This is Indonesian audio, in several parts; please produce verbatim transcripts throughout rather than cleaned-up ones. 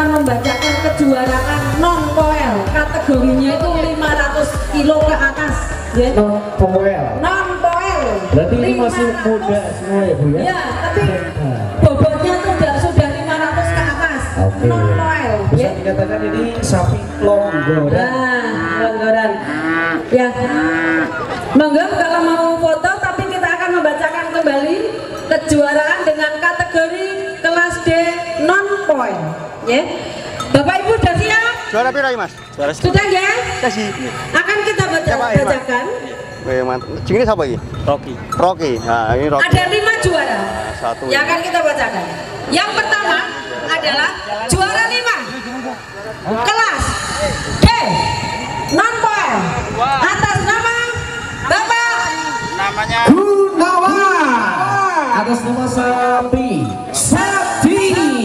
akan membacakan kejuaraan non-poel, kategorinya itu lima ratus kilo ke atas ya. Non-poel. Non-poel. Berarti ini masih muda semua ya Bu ya? Ya, tapi bobotnya tuh udah sudah lima ratus ke atas. Okay. Non-poel. Bisa Ya. dikatakan ini sapi longgoran. Nah, longgoran. Ya. Monggo kalau mau foto, tapi kita akan membacakan kembali kejuaraan dengan kategori kelas D non-poel. Ya. Bapak Ibu sudah siap? Juara pira Mas? Juara Sudah ya? kasih. Akan kita baca, Siapa, ya, Mas? bacakan. Weh, mantap. Jenenge siapa iki? Rocky. Rocky. Nah, ini Rocky. Ada lima juara. Satu. Yang akan kita bacakan. Yang pertama adalah juara lima kelas D non-poel atas nama Bapak Namanya Gunawan. Atas nama sapi Sakti.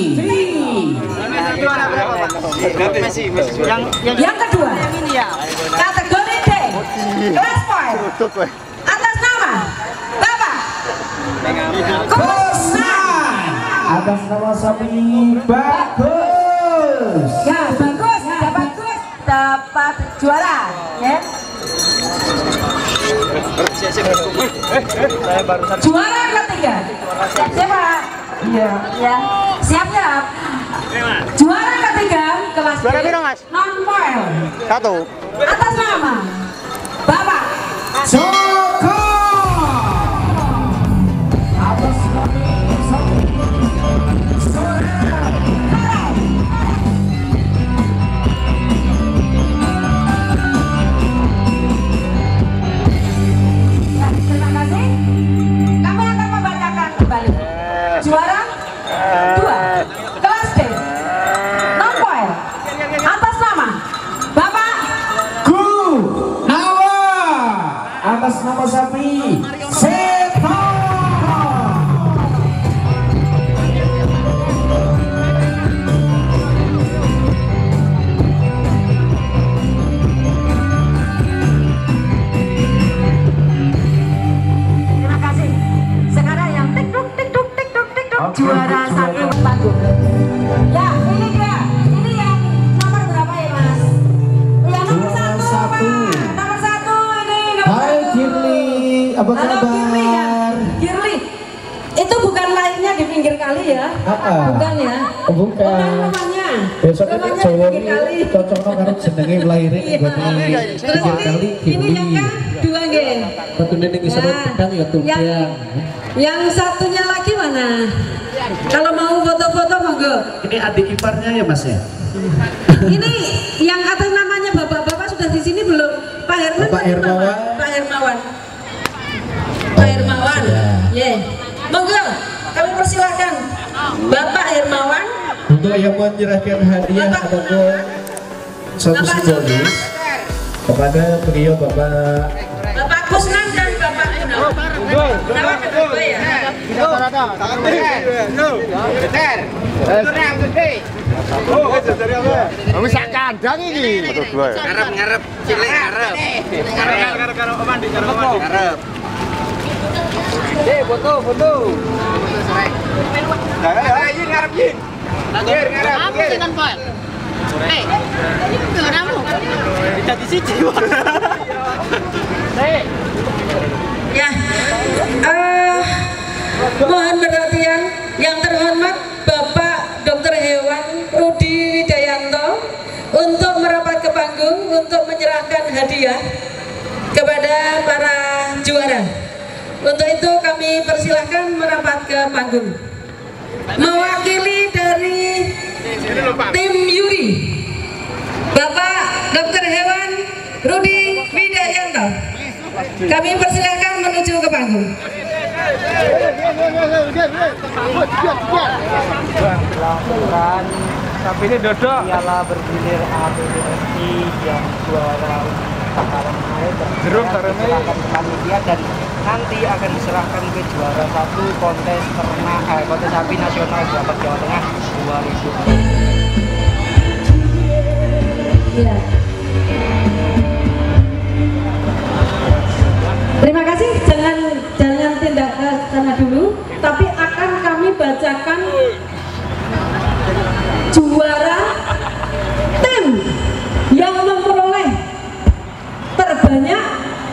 yang yang kedua kategori D kelas poel atas nama Bapak Kusnan. Atas nama sapi Bagus. Ya bagus, ya bagus, dapat juara ya. saya barusan Juara ketiga siapa? Iya. Ya siap siap. Juara ketiga kelas D Juara piro, Mas? non-poel satu. atas nama Bapak Joko. Atas nama sapi ya, terima kasih. Kami akan membacakan kembali juara dua kelas D non-poel atas nama Bapak Gunawan. Atas nama sapi Seto. terima kasih. Sekarang yang tik tuk tik tuk tik tuk tik tuk Oke, juara juara. satu panggung. Ya ini dia, ini yang nomor berapa ya Mas? Yang nomor Juara satu, satu. Pak. Nomor satu ini nomor Hai satu. Girly, apa Halo kabar? Girly ya, Girly. Itu bukan lainnya di pinggir kali ya? Ah, Bukan ya? oh, bukan. Bukan rumahnya. Besok ini Rumahnya Jawa di pinggir kali. ini cocok karo jenenge lahirnya Iya. buat di Terus pinggir kali ini, ini yang Girly. kedua nggih. Betulnya ning isor Nah, pedang ya tumpang. yang- Yang satunya lagi mana? Kalau mau foto-foto monggo. Ini adik iparnya ya Mas ya? Ini yang atas namanya bapak-bapak sudah di sini belum? Pak Herman. Pak Hermawan. Pak Hermawan. Pak Hermawan. Ya. Ye. Monggo, kami persilahkan Bapak Hermawan. Untuk yang menyerahkan hadiah Bapak. ataupun satu Bapak simbolis kepada beliau Bapak Bapak Kusnan dan Bapak Gunawan. Nama kedua ya. Wis sak kandang iki. Betul dua ya. Ngarep-ngarep cilik ngarep. Ngarep karo Omandi karo Omandi. Ngarep. Dek foto foto. Nah, yin ngarep yin. Ngarep ngarep. Kamu sih kan Paul? Hei, itu kamu. Jadi siji. Hei, Ya. Eh, mohon perhatian yang terhormat Bapak Dokter Hewan Rudi Widayanto untuk merapat ke panggung untuk menyerahkan hadiah kepada para juara. Untuk itu kami persilahkan merapat ke panggung. Mewakili dari tim Yuri, Bapak Dokter Hewan Rudi Widayanto, kami persilahkan menuju ke panggung. Tapi ini dodok. Piala bergilir A B B S I yang juara Takaran Air Jeruk karena akan ke panitia dan nanti akan diserahkan ke juara satu kontes ternak eh, kontes sapi nasional Jawa Jawa Tengah dua ribu dua puluh. Ya. Terima kasih. Jangan jangan tindak ke sana dulu, tapi akan kami bacakan juara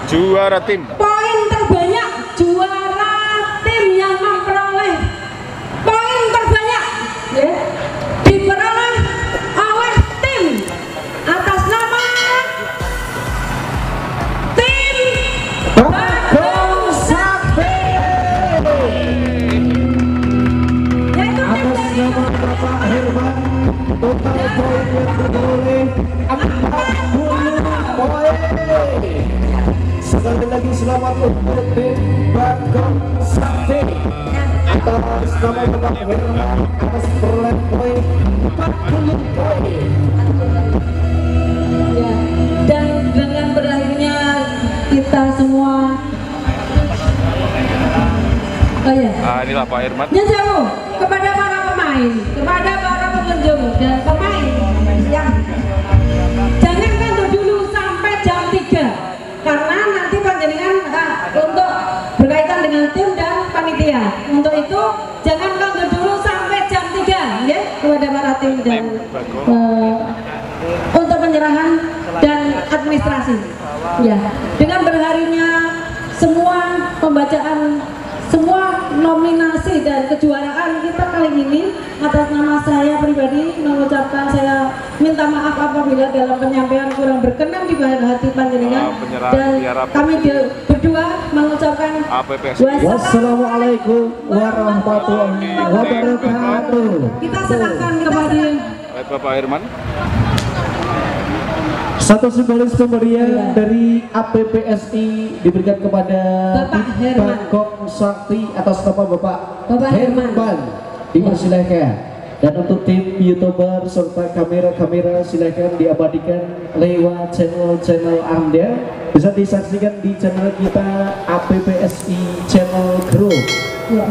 Juara tim. Poin terbanyak juara tim yang memperoleh poin terbanyak ya, diperoleh oleh tim atas nama tim Bagong Sakti, yaitu tim Atas dari nama Bapak Herman, total poin yang diperoleh empat puluh poin. Sekali lagi selamat untuk tim Bagong Sakti. Atas nama Bapak Herman, atas perolehan poin empat puluh poin. ya, dan dengan berakhirnya kita semua oh ya Ah, inilah Pak Herman. nyun sewu kepada para pemain, kepada para pengunjung dan pemain yang jangan kantor dulu sampai jam tiga karena nanti panjenengan ah, untuk berkaitan dengan tim dan panitia. Untuk itu jangan kantor dulu sampai jam tiga ya kepada para tim dan eh, untuk penyerahan dan administrasi. Ya, dengan berharinya semua pembacaan semua nominasi dan kejuaraan kita kali ini, atas nama saya pribadi mengucapkan saya minta maaf apabila dalam penyampaian kurang berkenan di hati panjenengan, dan kami berdua mengucapkan A P P S. Wassalamualaikum warahmatullahi wabarakatuh. Kita serahkan kepada Baik, Bapak Herman. Satu simbolis pemberian dari A P P S I diberikan kepada Bapak tim Herman. Bagong Sakti atas nama Bapak, Bapak Herman. Herman. Dipersilahkan. Dan untuk tim YouTuber serta kamera-kamera silahkan diabadikan lewat channel-channel Anda. Bisa disaksikan di channel kita A P P S I Channel Group. ya.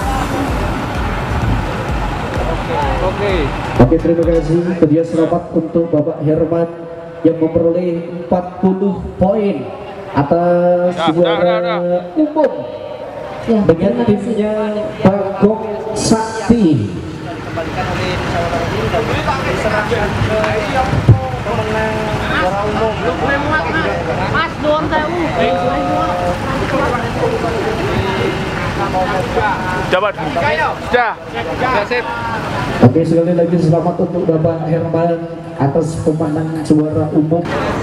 Oke. Oke, terima kasih. Kemudian selamat untuk Bapak Herman yang memperoleh empat puluh poin atas Dah, juara dah, dah, umum Ya, dengan terima kasih. timnya Bagong Sakti. Dikembalikan oleh musyawarah tim dan diserahkan ke pemenang juara umum. Mas, doang tahu. Jabat. Sudah. Sudah sip. Oke, sekali lagi selamat untuk Bapak Herman atas pemenang juara umum.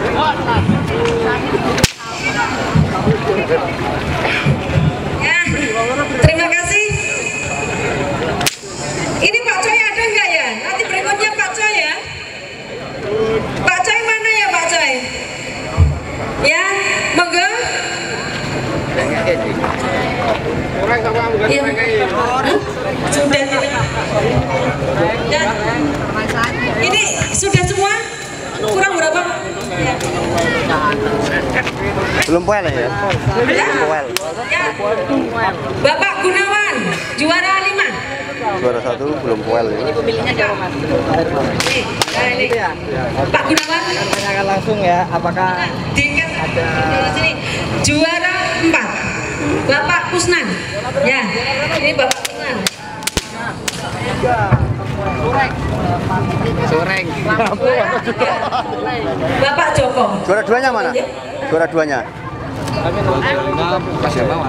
Ya, terima kasih. Ini Pak Coy ada nggak ya? Nanti berikutnya Pak Coy ya. Pak Coy mana ya Pak Coy? Ya, monggo. Ya. Sudah ini. Ya. Ini sudah semua? Kurang berapa? Ya. Belum poel ya? Ya. Belum poel. Ya. Bapak Gunawan, juara lima. Juara satu belum poel ya. Nih, nah ini. Pak Gunawan, Tanyakan langsung ya, apakah diikat di sini. Juara empat, Bapak Kusnan. Ya, ini Bapak Kusnan. Soreng. Bapak Joko. Juara duanya mana? Juara duanya. Mas Hermawan.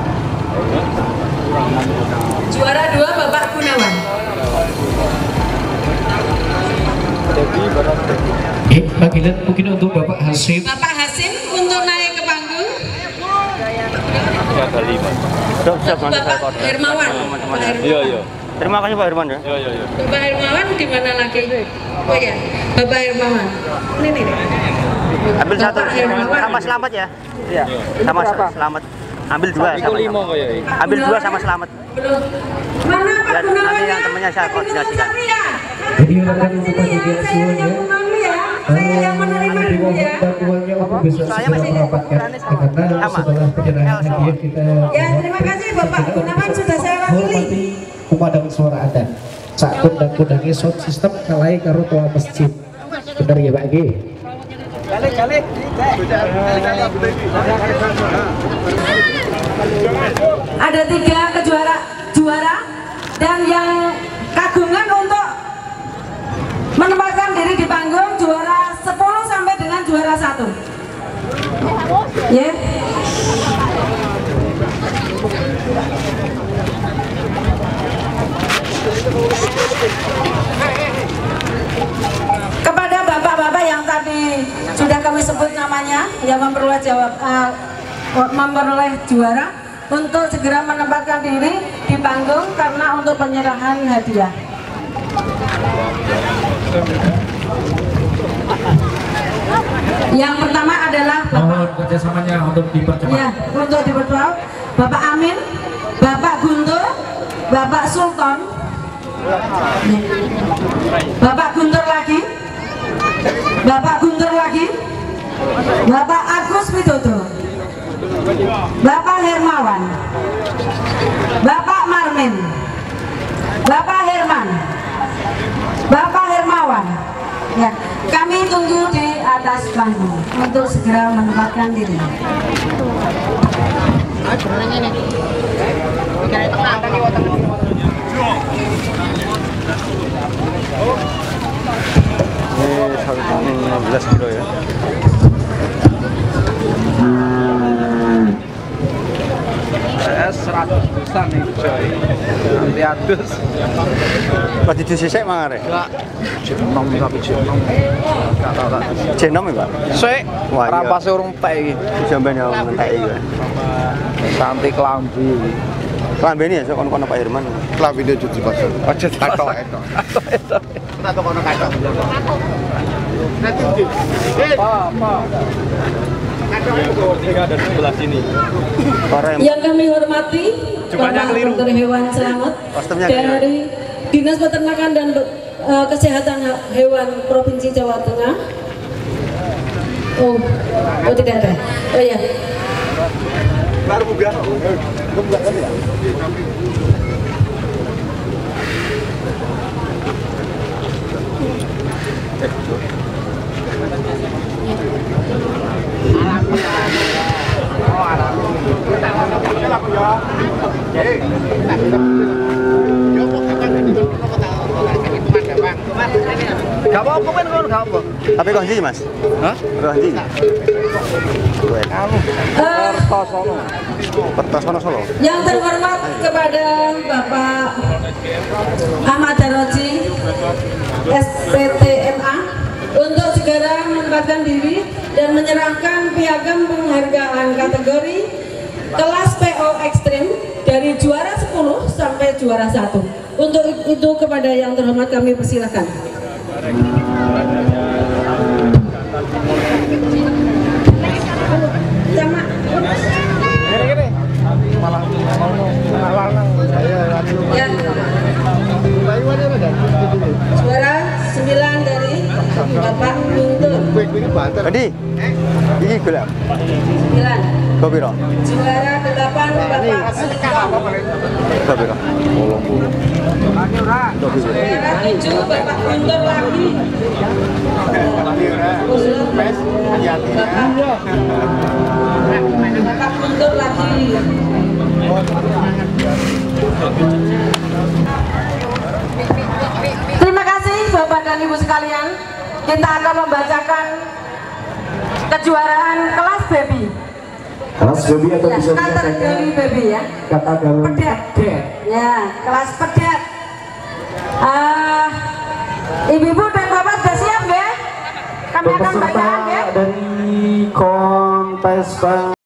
Juara dua Bapak Gunawan. Eh, panggilan mungkin untuk Bapak Hasim. Bapak Hasim untuk naik ke panggung. Ada lima. Sudah, sudah, Bapak Hermawan. Pak Hermawan. Iya, iya. Terima kasih Pak Herman ya. Iya, iya, iya. Bapak Hermawan di mana lagi? Oh ya, Bapak Hermawan. Ini nih. Ambil satu. Bapak Hermawan. Sama selamat ya. Iya. Sama selamat. Ambil dua Iku sama. lima kok ya. Ambil dua sama selamat. Belum. Mana Pak Ya, Gunawan? nanti yang temannya saya koordinasikan. Jadi rekan untuk panitia Saya semuanya, yang menang ya. Saya yang menerima dulu ya. dan uangnya untuk bisa Soalnya segera masih merapatkan karena sama. setelah penyerahan L sama. hadiah kita Ya, terima kasih Bapak Gunawan sudah saya wakili. hormati pemadam suara adan. Sak kundang-kundangnya sound system kalai karo tua masjid. Benar ya Pak G? balik balik. Ada tiga kejuara juara dan yang kagungan untuk menempatkan diri di panggung juara sepuluh sampai dengan juara satu. Ya. Kepada bapak-bapak yang tadi sudah kami sebut namanya yang memperoleh jawab uh, memperoleh juara untuk segera menempatkan diri di panggung karena untuk penyerahan hadiah. Yang pertama adalah Bapak, mohon kerjasamanya untuk dipercepat. ya, untuk dipercepat Bapak Amin, Bapak Guntur, Bapak Sultan, Bapak Guntur lagi, Bapak Guntur lagi, Bapak Agus Widodo, Bapak Hermawan, Bapak Marmin, Bapak Herman, Bapak Hermawan. Ya, kami tunggu di atas panggung untuk segera menempatkan diri. Ini satu enam belas kilo ya. seratus besar nih coy. Nanti adus. Pas di sisek mana re? Enggak. Jenom tapi jenom. Enggak tahu tak. Jenom ya pak? Sik, Wah, iya. rampas urung pek iki. Sampai yang mentai juga. Santi kelambi. Kelambi ini ya, so kono-kono Pak Herman. Kelambi dia cuci pasir. Aja Katok, katok. Kita tuh kono katok. Nanti eh apa? Ada di sebelah sini. Yang kami hormati Bapak Dokter Hewan Selamat dari Dinas Peternakan dan uh, Kesehatan Hewan Provinsi Jawa Tengah. Oh, oh tidak ada. Oh ya. Baru biasa. Gak apa-apa kan kalau gak apa. Tapi kau sih mas? Hah? Kau sih? Anu, Uh, Kertosono. Kertas mana Solo? yang terhormat kepada Bapak Ahmad Daroji S P T M A untuk segera menempatkan diri dan menyerahkan piagam penghargaan kategori kelas P O Ekstrim dari juara sepuluh sampai juara satu. Untuk itu kepada yang terhormat kami persilakan. Sama. Ya. Juara sembilan dari Bapak Guntur. Tadi? Ini gula. sembilan. Kau biro? Juara delapan Bapak Sultan. Kau biro? Bolong bolong. Juara tujuh Bapak Guntur lagi. Bapak Guntur lagi. Terima kasih Bapak dan Ibu sekalian. Kita akan membacakan kejuaraan kelas baby. Kelas baby atau Ya, bisa kategori baby ya. kategori Pedet. pedet. Ya, kelas pedet. Ah, ibu-ibu dan bapak sudah siap ya? Kami akan Peserta bacakan ya. dari kontes